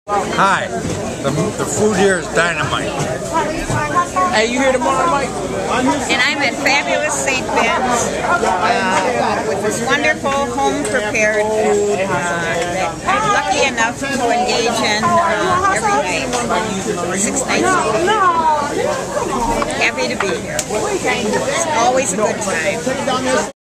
Hi, the food here is dynamite. Hey, you here tomorrow, Mike? And I'm at fabulous St. Ben's with this wonderful home-prepared food that I'm lucky enough to engage in every night for 6 nights a week. Happy to be here. It's always a good time.